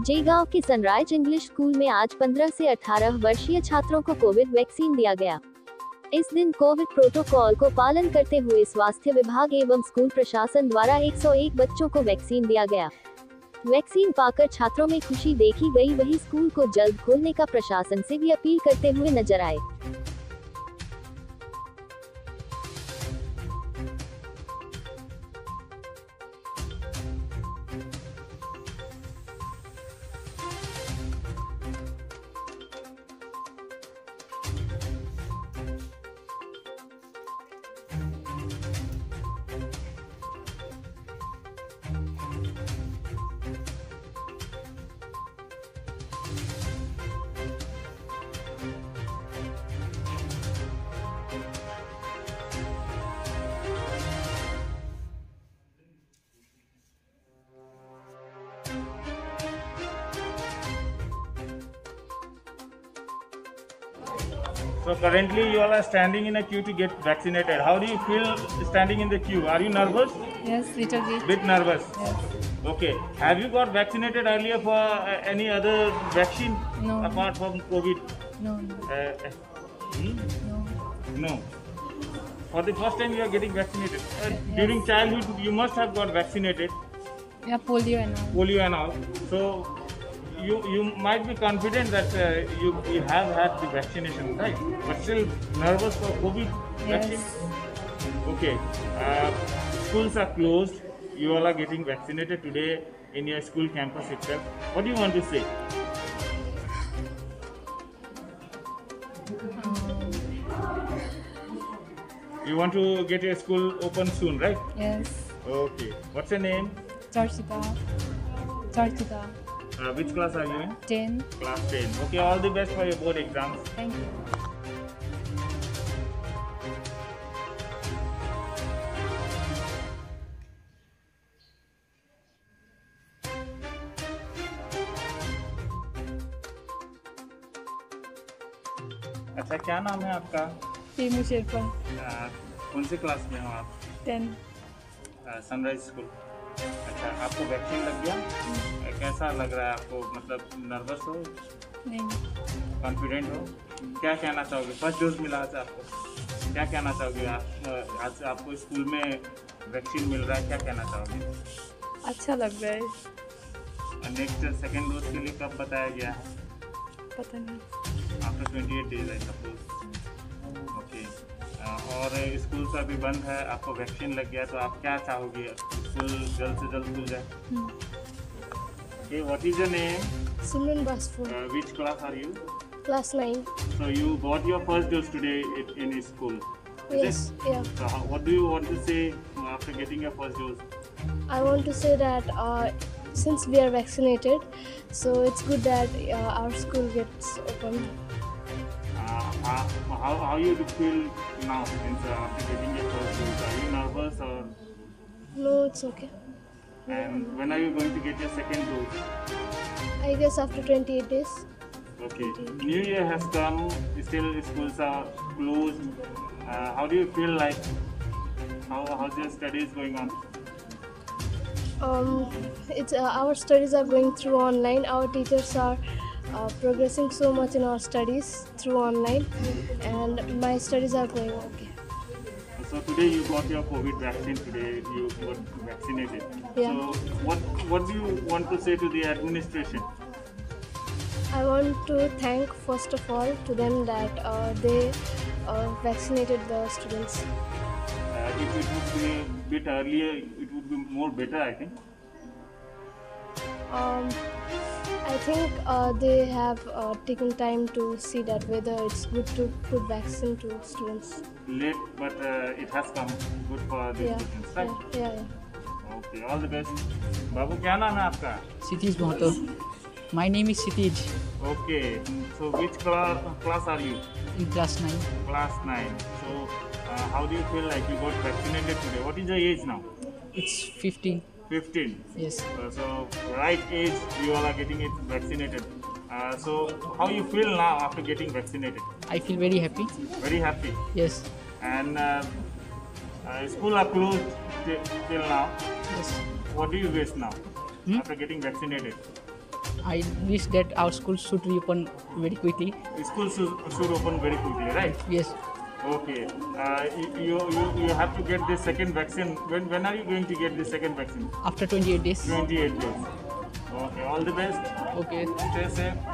जयगांव के sunrise English school में आज 15 से 18 वर्षीय छात्रों को कोविड वैक्सीन दिया गया। इस दिन कोविड प्रोटोकॉल को पालन करते हुए स्वास्थ्य विभाग एवं स्कूल प्रशासन द्वारा 101 बच्चों को वैक्सीन दिया गया। वैक्सीन पाकर छात्रों में खुशी देखी गई, वहीं स्कूल को जल्द खोलने का प्रशासन से भी अपील करते हुए नजर आए। So currently you all are standing in a queue to get vaccinated. How do you feel standing in the queue? Are you nervous? Yes, little bit. Bit nervous. Yes. Okay. Have you got vaccinated earlier for any other vaccine No. apart from COVID? No. No. No. For the first time you are getting vaccinated. During childhood you must have got vaccinated, Yeah, polio and all. polio and all. So you might be confident that you have had the vaccination, right? But still nervous for COVID vaccine? Yes. Okay. Schools are closed. You all are getting vaccinated today in your school campus itself. What do you want to say? You want to get your school open soon, right? Yes. Okay. What's your name? Charchika. Charchika. Which class are you in? 10. Class 10. Okay, all the best for your board exams. Thank you. अच्छा, क्या नाम है आपका? Timu Sherpa. कौन से class में हो आप? 10. Sunrise school. अच्छा, आपको वैक्सीन लग गया? कैसा लग रहा है आपको? मतलब नर्वस हो, नहीं. कॉन्फिडेंट हो? क्या कहना चाहोगे? फर्स्ट डोज मिला आज आपको, क्या कहना चाहोगे? आप आज आपको स्कूल में वैक्सीन मिल रहा है, क्या कहना चाहोगे? अच्छा लग रहा है. नेक्स्ट सेकेंड डोज के लिए कब बताया गया है? पता नहीं. After 28 days I suppose. Okay. और स्कूल तो अभी बंद है, आपको वैक्सीन लग गया, तो आप क्या चाहोगे? स्कूल जल्द से जल्द खुल जाए। Okay, what is your name? Simran Basfo, Which class are you? class 9. So you got your first dose today in school. Is Yes, it? yeah. So what do you want to say after getting your first dose? I want to say that since we are vaccinated, so it's good that our school gets open. How you do feel now after getting your first dose? Are you nervous or? No, it's okay. And when are you going to get your second dose? I guess after 28 days. Okay. New Year has come. Still schools are closed. How do you feel like? How's your studies going on? It's our studies are going through online. Our teachers are progressing so much in our studies through online, and my studies are going okay. So today you got your COVID vaccine. Today you got vaccinated. Yeah. So what do you want to say to the administration? I want to thank first of all to them that they vaccinated the students. If it would be a bit earlier, it would be more better, I think. I think they have taken time to see that whether it's good to put vaccine to students. Late, but it has come. Good for the Yeah, students, right? yeah. Okay, all the best. बाबू क्या नाम है आपका? Sitij Mahato. My name is Sitij, Okay, so which class are you? in class 9. Class 9. So how do you feel like you got vaccinated today? What is your age now? It's 15. 15. Yes. So right age you all are getting it vaccinated. So how you feel now after getting vaccinated? I feel very happy. Very happy. Yes. And school are closed till now. Yes. What do you wish now after getting vaccinated? I wish that our school should reopen very quickly. School should open very quickly, right? Yes, Okay. You have to get the second vaccine. When are you going to get the second vaccine? after 28 days. 28 days. Okay. All the best. Okay. Stay safe.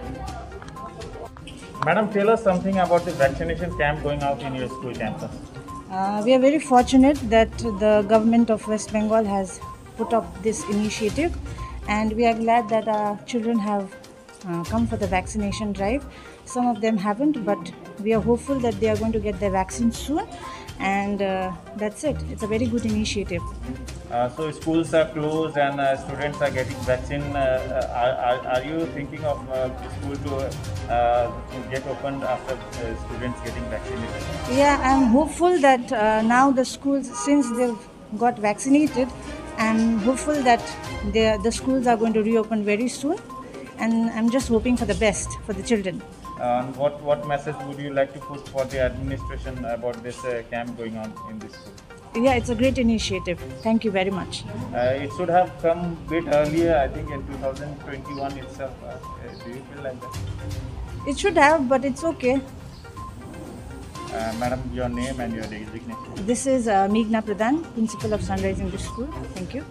Madam, tell us something about the vaccination camp going out in your school campus. We are very fortunate that the government of West Bengal has put up this initiative, and we are glad that our children have come for the vaccination drive. Some of them haven't, but we are hopeful that they are going to get their vaccine soon, and that's it. It's a very good initiative. So schools are closed and students are getting vaccine. Are you thinking of school to get opened after students getting vaccinated? Yeah, I'm hopeful that now the schools, since they've got vaccinated, I'm hopeful that the schools are going to reopen very soon, and I'm just hoping for the best for the children. What message would you like to put for the administration about this camp going on in this school? Yeah, it's a great initiative. Thank you very much. It should have come a bit earlier, I think in 2021 itself. Do you feel like that? It should have, but it's okay. Madam, your name and your designation. This is Meghna Pradhan, Principal of Sunrise English School. Thank you.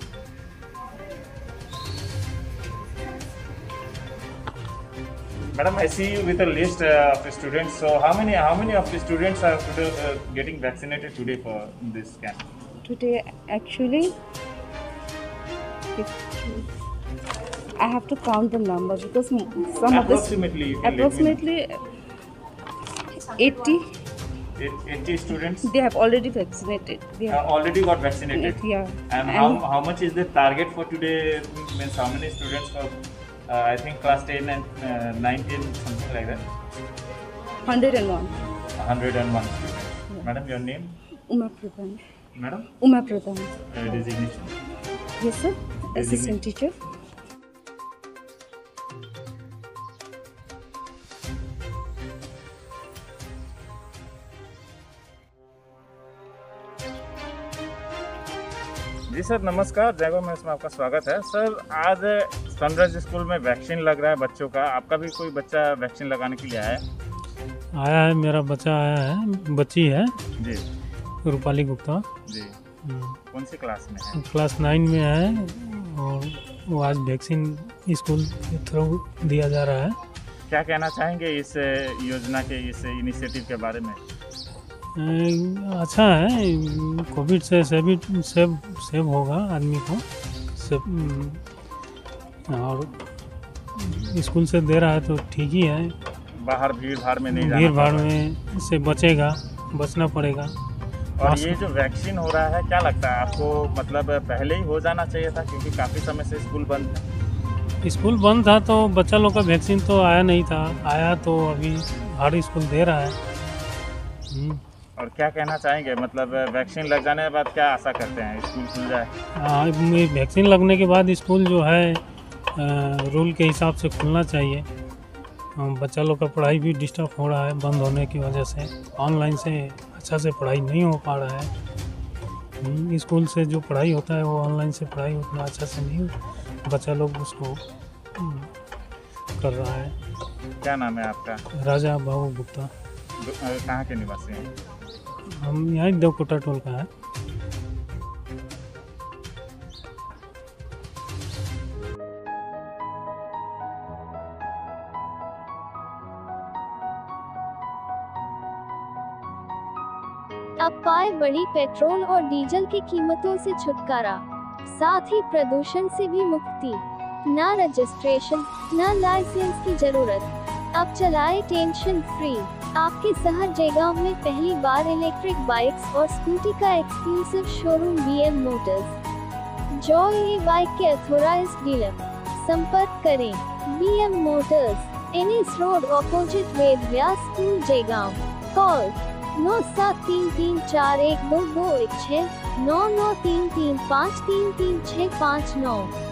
Madam, I see you with a list of the students. So how many of the students are getting vaccinated today for this camp? Today, actually, I have to count the number because some Approximately, you can let me know. approximately 80 80 students they have already vaccinated. They have, already got vaccinated. yeah. And how much is the target for today? Means how many students for I think class 10 and 9, 10, something like that? 101. 101 students. Yeah. Madam, your name? Uma Pradhan. Madam? Uma Pradhan. Designation? Yes, sir. Assistant teacher. जी sir, नमस्कार। जयगो में इसमें आपका स्वागत है। Sir, आज sunrise school में वैक्सीन लग रहा है बच्चों का। आपका भी कोई बच्चा वैक्सीन लगाने के लिए आया है? आया है, मेरा बच्चा आया है, बच्ची है जी, रूपाली गुप्ता जी। कौन सी क्लास में है? क्लास 9 में है और वो आज वैक्सीन स्कूल के थ्रू दिया जा रहा है। क्या कहना चाहेंगे इस योजना के, इस इनिशिएटिव के बारे में? अच्छा है, कोविड से सेव होगा आदमी को और स्कूल से दे रहा है तो ठीक ही है। बाहर भीड़ भाड़ में नहीं जाना, भीड़ भाड़ में से बचना पड़ेगा। और ये जो वैक्सीन हो रहा है, क्या लगता है आपको, मतलब पहले ही हो जाना चाहिए था? क्योंकि काफ़ी समय से स्कूल बंद था। स्कूल बंद था तो बच्चा लोग का वैक्सीन तो आया नहीं था, आया तो अभी हर स्कूल दे रहा है। और क्या कहना चाहेंगे, मतलब वैक्सीन लग जाने के बाद क्या आशा करते हैं, स्कूल खुल जाए? वैक्सीन लगने के बाद स्कूल जो है रूल के हिसाब से खुलना चाहिए। बच्चा लोग का पढ़ाई भी डिस्टर्ब हो रहा है बंद होने की वजह से। ऑनलाइन से अच्छा से पढ़ाई नहीं हो पा रहा है। स्कूल से जो पढ़ाई होता है वो ऑनलाइन से पढ़ाई उतना अच्छा से नहीं, बच्चा लोग उसको कर रहा है। क्या नाम है आपका? राजा बाबू गुप्ता। कहाँ के निवासी हैं? हम यहाँ देवकोटा टोल का है। अब पाए बड़ी पेट्रोल और डीजल की कीमतों से छुटकारा, साथ ही प्रदूषण से भी मुक्ति। ना रजिस्ट्रेशन, ना लाइसेंस की जरूरत, अब चलाए टेंशन फ्री। आपके शहर जयगांव में पहली बार इलेक्ट्रिक बाइक्स और स्कूटी का exclusive showroom BM Motors. Joy e bike के अथोराइज्ड डीलर। संपर्क करें BM Motors, NS road opposite Ved Vyas school Jaigaon. Call 9733412216 9933533659।